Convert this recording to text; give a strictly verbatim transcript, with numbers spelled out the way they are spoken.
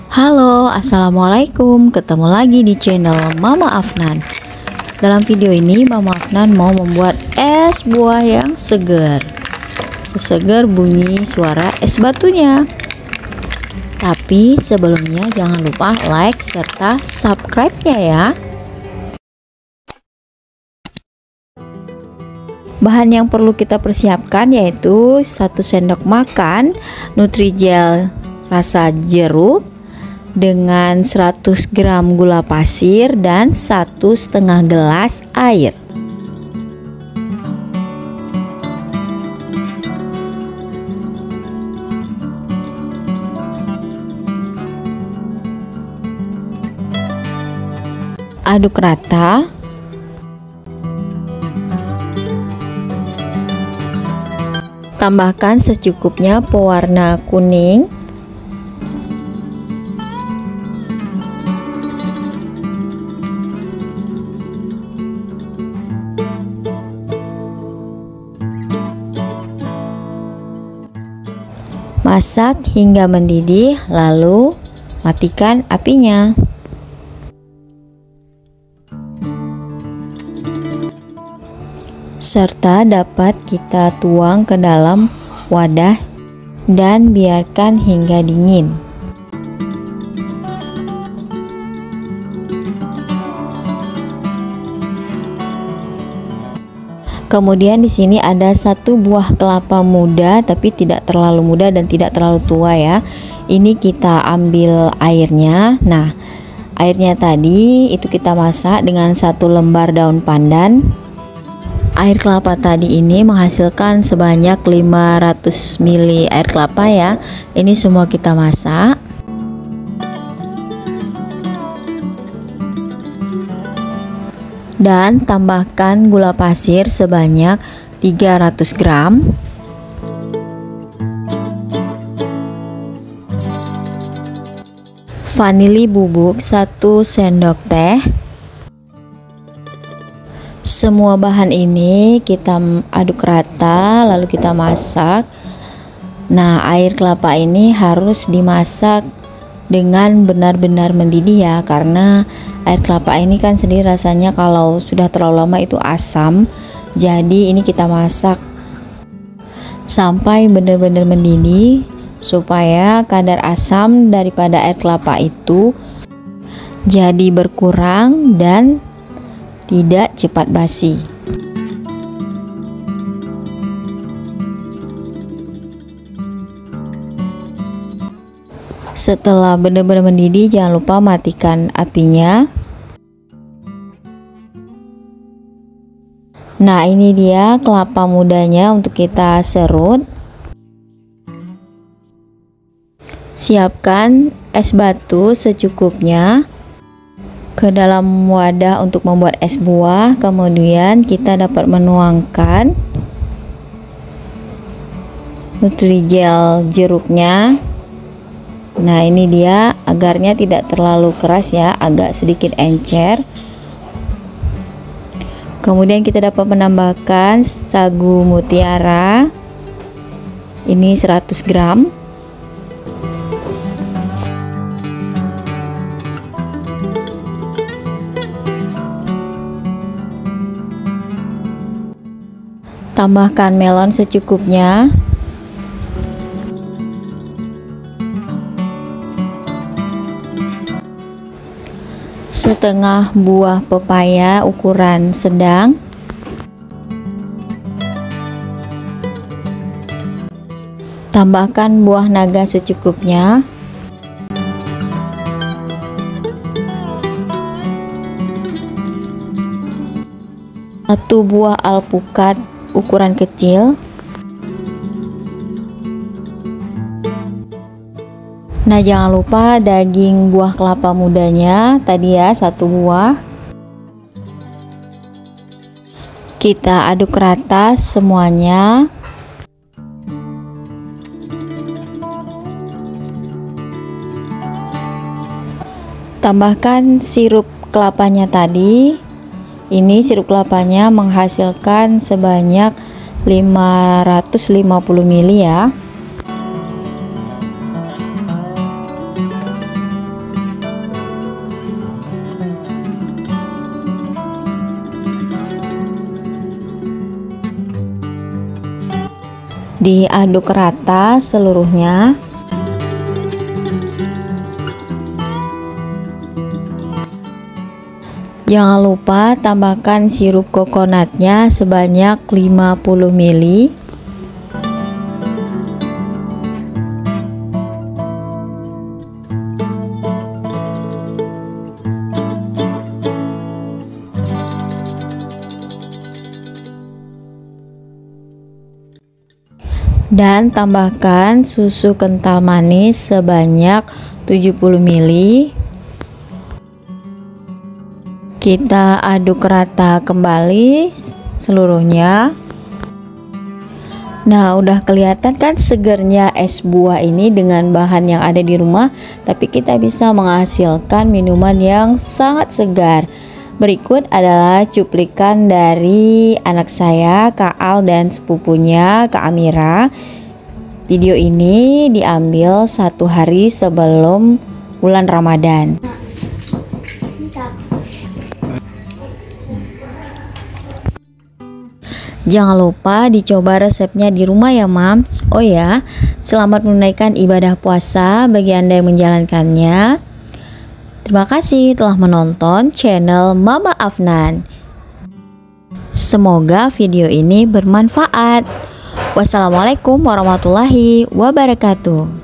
Halo, assalamualaikum. Ketemu lagi di channel Mama Afnan. Dalam video ini Mama Afnan mau membuat es buah yang segar, sesegar bunyi suara es batunya. Tapi sebelumnya jangan lupa like serta subscribe-nya ya. Bahan yang perlu kita persiapkan yaitu satu sendok makan Nutrijel rasa jeruk dengan seratus gram gula pasir dan satu setengah gelas air. Aduk rata. Tambahkan secukupnya pewarna kuning. Masak hingga mendidih, lalu matikan apinya. Serta dapat kita tuang ke dalam wadah dan biarkan hingga dingin. Kemudian di sini ada satu buah kelapa muda, tapi tidak terlalu muda dan tidak terlalu tua ya. Ini kita ambil airnya. Nah, airnya tadi itu kita masak dengan satu lembar daun pandan. Air kelapa tadi ini menghasilkan sebanyak lima ratus mililiter air kelapa ya. Ini semua kita masak. Dan tambahkan gula pasir sebanyak tiga ratus gram. Vanili bubuk satu sendok teh. Semua bahan ini kita aduk rata lalu kita masak. Nah, air kelapa ini harus dimasak dengan benar-benar mendidih ya, karena air kelapa ini kan sendiri rasanya kalau sudah terlalu lama itu asam. Jadi ini kita masak sampai benar-benar mendidih supaya kadar asam daripada air kelapa itu jadi berkurang dan tidak cepat basi. Setelah benar-benar mendidih, jangan lupa matikan apinya. Nah, ini dia kelapa mudanya untuk kita serut. Siapkan es batu secukupnya ke dalam wadah untuk membuat es buah. Kemudian kita dapat menuangkan Nutrijel jeruknya. Nah, ini dia, agarnya tidak terlalu keras ya, agak sedikit encer. Kemudian kita dapat menambahkan sagu mutiara. Ini seratus gram. Tambahkan melon secukupnya. Setengah buah pepaya ukuran sedang. Tambahkan buah naga secukupnya. Satu buah alpukat ukuran kecil. Nah, jangan lupa daging buah kelapa mudanya tadi ya, satu buah. Kita aduk rata semuanya. Tambahkan sirup kelapanya tadi. Ini sirup kelapanya menghasilkan sebanyak lima ratus lima puluh mililiter ya. Diaduk rata seluruhnya. Jangan lupa tambahkan sirup kokonatnya sebanyak lima puluh mililiter. Dan tambahkan susu kental manis sebanyak tujuh puluh mililiter. Kita aduk rata kembali seluruhnya. Nah, udah kelihatan kan segernya es buah ini dengan bahan yang ada di rumah, tapi kita bisa menghasilkan minuman yang sangat segar. Berikut adalah cuplikan dari anak saya, Kak Al, dan sepupunya, Kak Amira. Video ini diambil satu hari sebelum bulan Ramadan. Jangan lupa dicoba resepnya di rumah ya, Mams. Oh ya, selamat menunaikan ibadah puasa bagi Anda yang menjalankannya. Terima kasih telah menonton channel Mama Afnan. Semoga video ini bermanfaat. Wassalamualaikum warahmatullahi wabarakatuh.